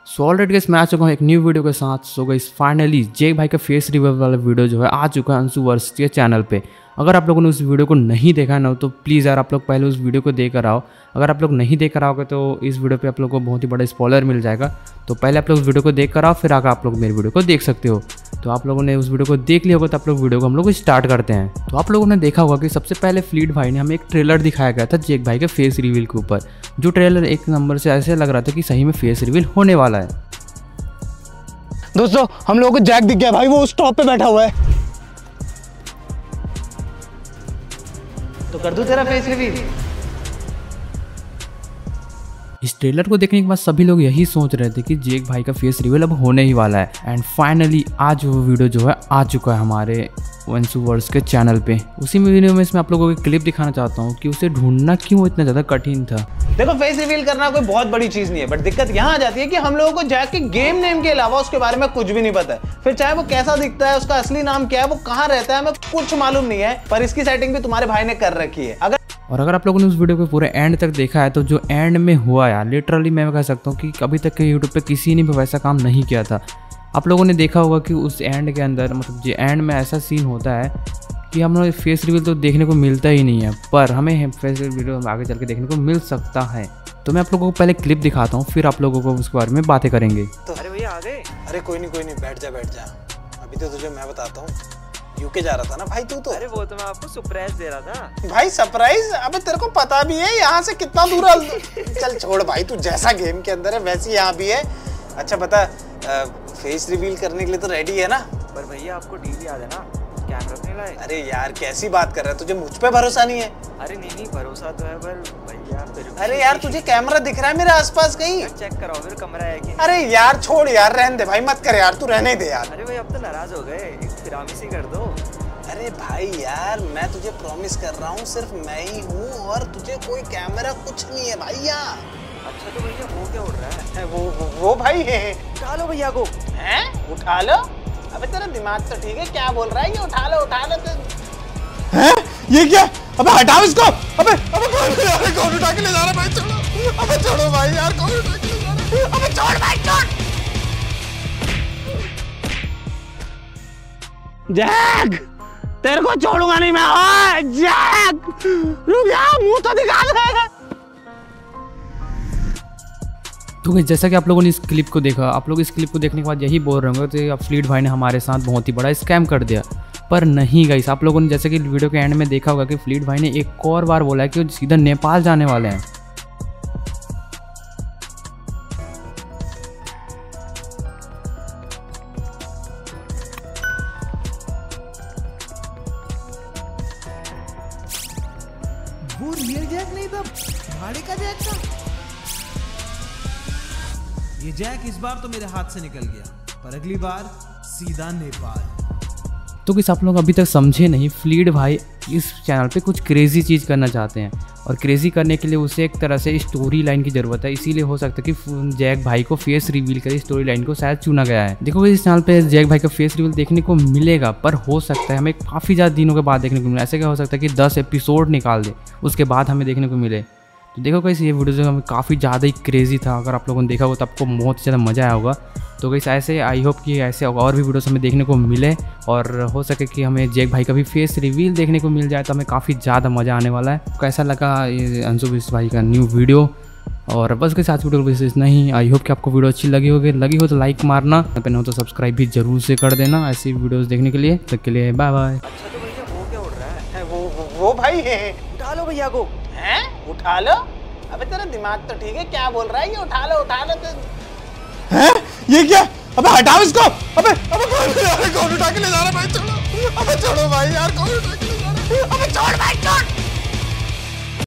So already guys मैं आ चुका हूँ एक न्यू वीडियो के साथ। सो गाइस फाइनली जैक भाई का फेस रिवील वाला वीडियो जो है आ चुका है अंशु वर्स के चैनल पे। अगर आप लोगों ने उस वीडियो को नहीं देखा है ना तो प्लीज़ यार आप लोग पहले उस वीडियो को देख कर आओ। अगर आप लोग नहीं देख कर आओगे तो इस वीडियो पे आप लोग को बहुत ही बड़ा स्पॉइलर मिल जाएगा। तो पहले आप लोग उस वीडियो को देख कर आओ, फिर आकर आप लोग मेरी वीडियो को देख सकते हो। तो आप लोगों ने उस वीडियो को देख लिया होगा तो आप लोग वीडियो को हम लोग स्टार्ट करते हैं। तो आप लोगों ने देखा होगा कि सबसे पहले फ्लीट भाई ने हमें एक ट्रेलर दिखाया गया था जैक भाई के फेस रिवील के ऊपर, जो ट्रेलर एक नंबर से ऐसे लग रहा था कि सही में फेस रिवील होने वाला है। दोस्तों हम लोगों को जैक दिख गया भाई, वो उस टॉप पे बैठा हुआ है। तो कर दूं तेरा फेस रिवील। इस ट्रेलर को देखने के बाद सभी लोग यही सोच रहे थे कि जैक भाई का फेस रिवील अब होने ही वाला है। एंड फाइनली आज वो वीडियो जो है आ चुका है हमारे अंशु वर्स के चैनल पे। उसी वीडियो में इसमें आप लोगों को क्लिप दिखाना चाहता हूँ कि उसे ढूंढना क्यों इतना ज़्यादा कठिन था। देखो फेस रिवील करना कोई बहुत बड़ी चीज नहीं है, बट दिक्कत यहाँ आ जाती है कि हम लोगों को जैक के गेम नेम के अलावा उसके बारे में कुछ भी नहीं पता है। फिर चाहे वो कैसा दिखता है, उसका असली नाम क्या है, वो कहाँ रहता है, हमें कुछ मालूम नहीं है। पर इसकी सेटिंग भी तुम्हारे भाई ने कर रखी है। अगर आप लोगों ने उस वीडियो को पूरे एंड तक देखा है तो जो एंड में हुआ यार लिटरली मैं कह सकता हूँ कि अभी तक के यूट्यूब पे किसी ने भी वैसा काम नहीं किया था। आप लोगों ने देखा होगा कि उस एंड के अंदर मतलब जो एंड में ऐसा सीन होता है कि हम लोग फेस रिवील तो देखने को मिलता ही नहीं है, पर हमें फेस रिवील आगे चल के देखने को मिल सकता है। तो मैं आप लोगों को पहले क्लिप दिखाता हूँ, फिर आप लोगों को उसके बारे में बातें करेंगे। तो अरे भैया आ गए। अरे कोई नहीं बैठ जा। अभी तो तुझे मैं बताता हूँ, यूके जा रहा था ना भाई तू तो। अरे वो तो मैं आपको सरप्राइज दे रहा था। भाई सरप्राइज? अबे तेरे को पता भी है यहाँ से कितना दूर चल छोड़ भाई, तू जैसा गेम के अंदर है वैसे यहाँ भी है। अच्छा बता, फेस रिवील करने के लिए तो रेडी है ना? पर भैया आपको डील याद है ना, कैमरा नहीं लाए। अरे यार कैसी बात कर रहा है, तुझे मुझ पे भरोसा नहीं है? अरे नहीं भरोसा तो है, पर भैया अरे यार तुझे कैमरा दिख रहा है मेरे आसपास कहीं? चेक कराओ फिर कमरा है कि। अरे यार छोड़ यार, रहने दे भाई, मत कर यार, तू रहने दे यार। अरे भाई अब तो नाराज हो गए, एक फिरामी सी कर दो। अरे भाई यार मैं तुझे प्रॉमिस कर रहा हूँ, सिर्फ मैं ही हूँ और तुझे कोई कैमरा कुछ नहीं है भैया। अच्छा तो भैया वो क्या उड़ रहा है? वो भाई है। उठा लो भैया को। हैं? उठा लो? अबे तेरा दिमाग तो ठीक है, क्या बोल रहा है ये? उठा लो तो। हैं? ये क्या? अबे हटाओ इसको। अबे कौन उठा के ले जा रहा है भाई? छोड़ो। अबे छोड़ो भाई यार, कौन उठा के ले जा रहा है? अबे छोड़ भाई छोड़। जैक तेरे को छोड़ूंगा नहीं मैं। ओए जैक रुक जा, मुंह तो दिखा दे। तो गाइस जैसा कि आप लोगों ने इस क्लिप को देखा, आप लोग इस क्लिप को देखने के बाद यही बोल रहे होंगे तो फ्लीट भाई ने हमारे साथ बहुत ही बड़ा स्कैम कर दिया। पर नहीं गाइस, आप लोगों ने जैसे कि वीडियो के एंड में देखा होगा कि फ्लीट भाई ने एक और बार बोला है कि वो सीधा नेपाल जाने वाले हैं। वो रियल जैक नहीं था, भाड़े का जैक था। ये जैक इस बार तो मेरे हाथ से निकल गया, पर अगली बार सीधा नेपाल। तो किस आप लोग अभी तक समझे नहीं, फ्लीट भाई इस चैनल पे कुछ क्रेजी चीज़ करना चाहते हैं और क्रेजी करने के लिए उसे एक तरह से स्टोरी लाइन की ज़रूरत है। इसीलिए हो सकता है कि जैक भाई को फेस रिवील कर स्टोरी लाइन को शायद चुना गया है। देखो इस चैनल पे जैक भाई का फेस रिवील देखने को मिलेगा, पर हो सकता है हमें काफ़ी ज़्यादा दिनों के बाद देखने को मिले। ऐसे क्या हो सकता है कि 10 एपिसोड निकाल दे उसके बाद हमें देखने को मिले। तो देखो कैसे ये वीडियो जो हमें काफ़ी ज़्यादा ही क्रेजी था। अगर आप लोगों ने देखा हो तो आपको बहुत ज़्यादा मज़ा आया होगा। तो कैसे ऐसे आई होप कि ऐसे और भी वीडियोस हमें देखने को मिले और हो सके कि हमें जैक भाई का भी फेस रिवील देखने को मिल जाए, तो हमें काफ़ी ज़्यादा मज़ा आने वाला है। कैसा लगा ये अंशु भाई का न्यू वीडियो? और बस के साथ वीडियो विशेष नहीं, आई होप कि आपको वीडियो अच्छी लगी हो तो लाइक मारना, पहले हो तो सब्सक्राइब भी जरूर से कर देना ऐसी वीडियोज़ देखने के लिए। तब के लिए बाय बाय। अच्छा तो भैया वो क्या उड़ रहा है? वो भाई है। उठा लो भैया को। हैं? उठा लो? अबे तेरा दिमाग तो ठीक है, क्या बोल रहा है ये? उठा लो तो। हैं? ये क्या? अबे हटाओ इसको। अबे कौन उठा के ले जा रहा है भाई? छोड़ो। अबे छोड़ो भाई यार, कौन उठा के ले जा रहा है? अबे छोड़ भाई छोड़।